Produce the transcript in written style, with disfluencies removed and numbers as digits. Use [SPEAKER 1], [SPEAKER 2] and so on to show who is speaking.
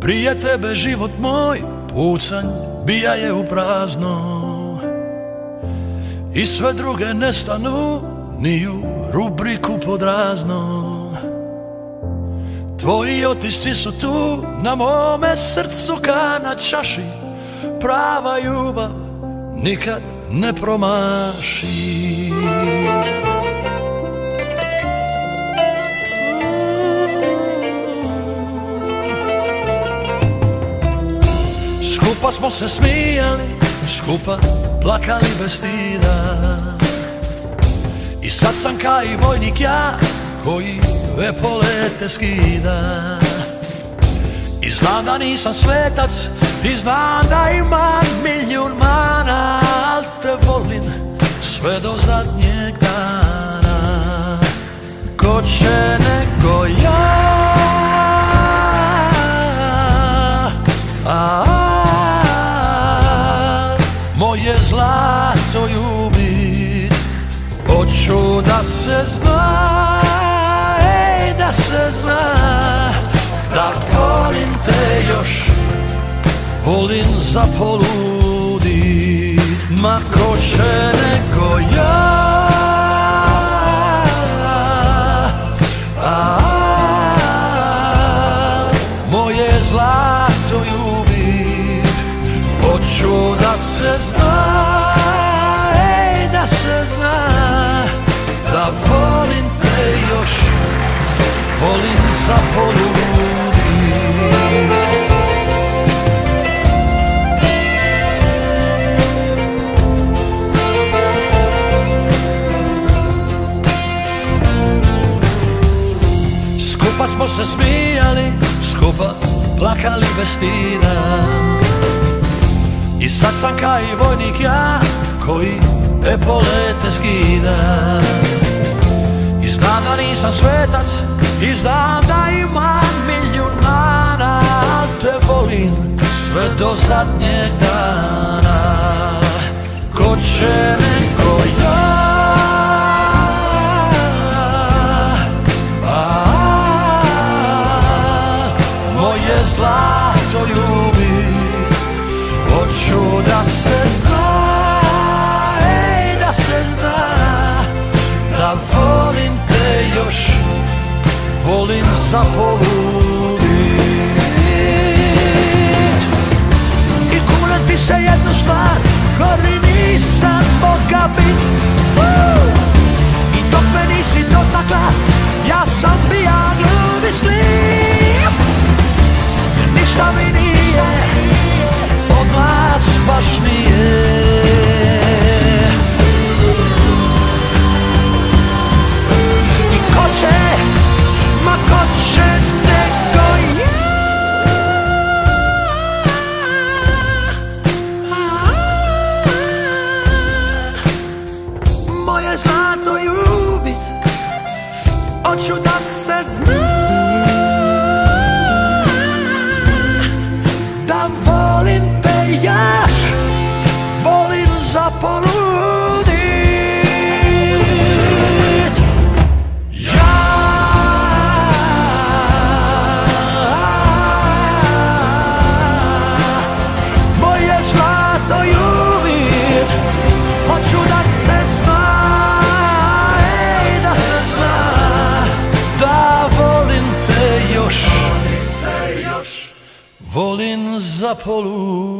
[SPEAKER 1] Prije tebe život moj pucanj bija je u prazno i sve druge nestanu ni u rubriku pod razno. Tvoji otisci su tu na mome srcu ka na čaši, prava ljubav nikad ne promaši. Skupa smo se smijali, skupa plakali bez stida, i sad sam ka i vojnik ja koji epolete skida. I znam da nisam svetac, i znam da imam milijun mana, al te volim sve do zadnjeg dana. Ko će nego ja, moje zlato ljubit. Hoću da se zna, da se zna, da volim te još, volim za poludit. Ma ko će nego ja, moje zlato ljubit. Hoću da se zna, da se zna, da volim te još, volim za poludit. Skupa smo se smijali, skupa plakali bez stida, i sad sam ka i vojnik ja koji epolete skida. I znam da nisam svetac, i znam da imam milijun mana, al te volim sve do zadnjeg dana. Ko će nego ja, moje zlato ljubit. Hoću da se zna, da se zna, da volim te još, volim za poludit. I kunem ti se jednu stvar, gori nisam moga bit. I dok me nisi dotakla, ja sam bija glup i slijep, jer ništa mi nije od nas važnije. I ko će, ma ko će nego ja, moje zlato ljubit. Hoću da se zna, da volim te još, volim za poludit. Ja, moje zlato ljubit. Hoću da se zna, da se zna, da volim te još, volim za poludit.